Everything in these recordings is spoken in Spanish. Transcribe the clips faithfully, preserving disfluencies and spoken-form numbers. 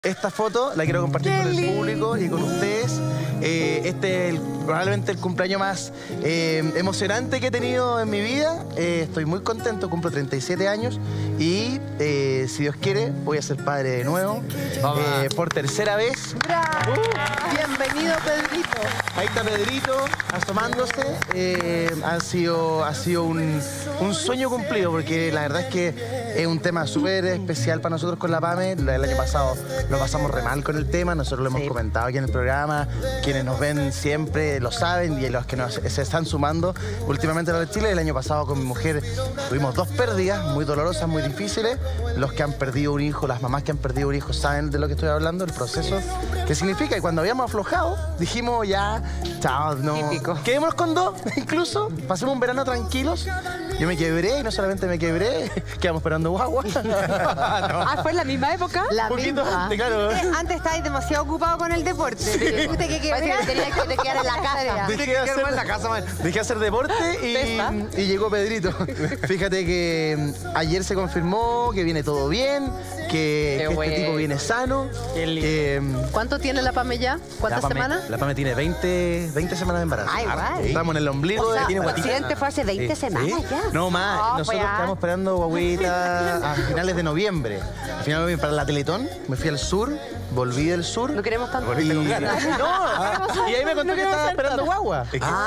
Esta foto la quiero compartir con el público y con ustedes. Eh, este es el, probablemente el cumpleaños más eh, emocionante que he tenido en mi vida. Eh, estoy muy contento, cumplo treinta y siete años y eh, si Dios quiere voy a ser padre de nuevo eh, por tercera vez. ¡Bravo! Uh, Bienvenido, Pedrito. Ahí está Pedrito asomándose. Eh, ha sido, ha sido un, un sueño cumplido porque la verdad es que es un tema súper especial para nosotros con la Pame. El año pasado lo pasamos re mal con el tema, nosotros lo hemos sí. comentado aquí en el programa. Quienes nos ven siempre lo saben y los que nos, se están sumando últimamente a la de Chile. El año pasado con mi mujer tuvimos dos pérdidas muy dolorosas, muy difíciles. Los que han perdido un hijo, las mamás que han perdido un hijo saben de lo que estoy hablando, el proceso que significa. Y cuando habíamos aflojado, dijimos ya, chao, no, Típico. quedémonos con dos, incluso, pasemos un verano tranquilos. Yo me quebré y no solamente me quebré, quedamos esperando guagua. no. Ah, ¿fue en la misma época? La un poquito misma. Antes, claro. Antes estabas demasiado ocupado con el deporte. Sí. Te que quebrar, tenías que te quedar en la casa. Dejé de hacer, en la casa, man. Dejé de hacer deporte y, y llegó Pedrito. Fíjate que ayer se confirmó que viene todo bien, que, que este tipo viene sano. Eh, ¿Cuánto tiene la Pame ya? ¿Cuántas la Pame, semanas? La Pame tiene veinte, veinte semanas de embarazo. Ay, guay. Estamos en el ombligo. O sea, tiene el accidente fue hace veinte sí. semanas ¿Sí? ya. No más, oh, nosotros pues estamos esperando guaguita a finales de noviembre. A finales de noviembre para la Teletón, me fui al sur, volví del sur. No queremos tanto. Y, no, y ahí me contó no que estaba esperando tanto. guagua.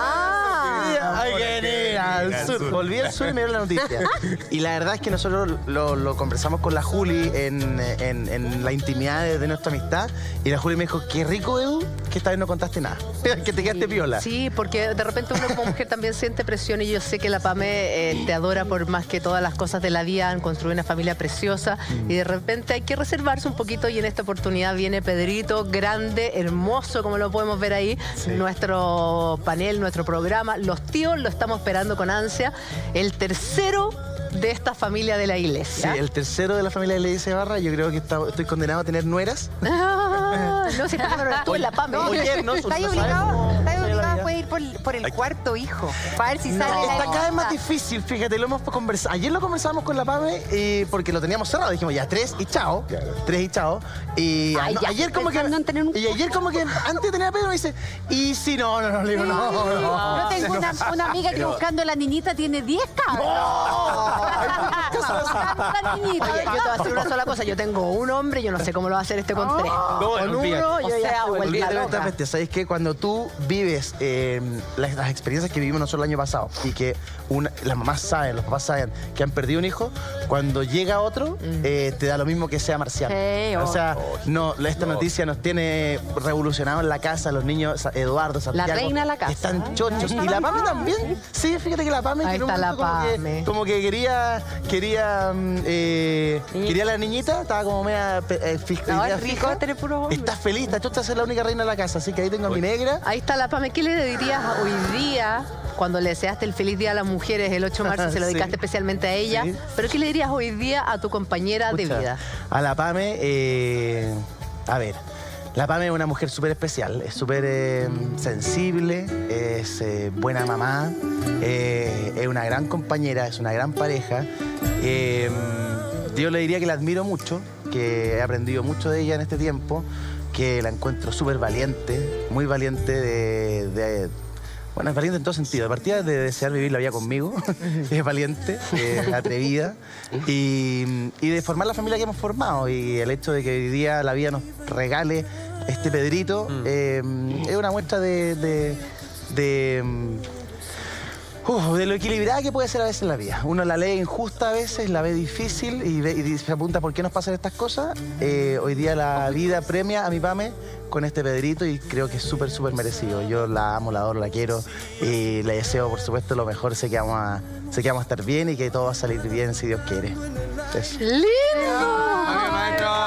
Ah, Ay, que al sur. Volví al sur y me dio la noticia. Y la verdad es que nosotros lo, lo conversamos con la Juli en, en, en la intimidad de, de nuestra amistad. Y la Juli me dijo, qué rico, Edu, que esta vez no contaste nada. Que te quedaste piola. Sí, porque de repente uno como mujer también siente presión y yo sé que la Pame eh, te adora por más que todas las cosas de la vida, han construido una familia preciosa mm. y de repente hay que reservarse un poquito y en esta oportunidad viene Pedrito, grande, hermoso, como lo podemos ver ahí, sí. nuestro panel, nuestro programa, los tíos lo estamos esperando con ansia, el tercero de esta familia de la iglesia. Sí, el tercero de la familia de la iglesia Barra. Yo creo que está, estoy condenado a tener nueras. Ah, no, si estás tú en la Pame. No, Oye, no, está obligado, está obligado a ir por, por el cuarto hijo. Para ver si no, sale está la cada vez más difícil, fíjate, lo hemos conversado. Ayer lo conversamos con la Pame eh, porque lo teníamos cerrado. Dijimos ya tres y chao. Claro. Tres y chao. Y Ay, no, ya, ayer como que. Un... Y ayer como que antes de tener a Pedro me dice, y si no, no, no, le digo, no, no. no. Yo tengo una, una amiga que buscando a la niñita tiene diez cabros. No. Oye, yo te voy a hacer una sola cosa. Yo tengo un hombre, yo no sé cómo lo va a hacer este con tres. No, con uno, yo o ya sea, vuelta loca. ¿Sabes qué? Cuando tú vives eh, las, las experiencias que vivimos nosotros el año pasado y que una, las mamás saben, los papás saben que han perdido un hijo, cuando llega otro, mm. eh, te da lo mismo que sea marciano. Sí, o sea, oh, no, esta no. noticia nos tiene revolucionado en la casa, los niños, Eduardo, Santiago. La reina de la casa. Están chochos. Y la Pame también. Sí, fíjate que la Pame. Ahí está la Pame. Como que, como que quería, quería, eh, sí. quería a la niñita, estaba como media eh, fija. No, es rico tener puro hombre. Estás feliz, estás chocha de ser la única reina de la casa, así que ahí tengo a mi negra. Ahí está la Pame. ¿Qué le dirías hoy día, cuando le deseaste el feliz día a las mujeres, el ocho de marzo, se lo dedicaste sí. especialmente a ella? Sí. Pero ¿qué le dirías hoy día a tu compañera Pucha, de vida? A la Pame, eh, a ver, la Pame es una mujer súper especial, es súper eh, sensible, es eh, buena mamá, eh, es una gran compañera, es una gran pareja. Eh, yo le diría que la admiro mucho, que he aprendido mucho de ella en este tiempo, que la encuentro súper valiente, muy valiente de, de... Bueno, es valiente en todo sentido. De partida de desear vivir la vida conmigo, es valiente, es atrevida, y, y de formar la familia que hemos formado. Y el hecho de que hoy día la vida nos regale este Pedrito, mm. eh, es una muestra de... de, de Uh, de lo equilibrada que puede ser a veces la vida. Uno la lee injusta a veces, la ve difícil y, ve, y se apunta por qué nos pasan estas cosas. Eh, hoy día la vida premia a mi Pame con este Pedrito y creo que es súper, súper merecido. Yo la amo, la adoro, la quiero y le deseo, por supuesto, lo mejor. Sé que vamos a, sé que vamos a estar bien y que todo va a salir bien si Dios quiere. Eso. ¡Lindo!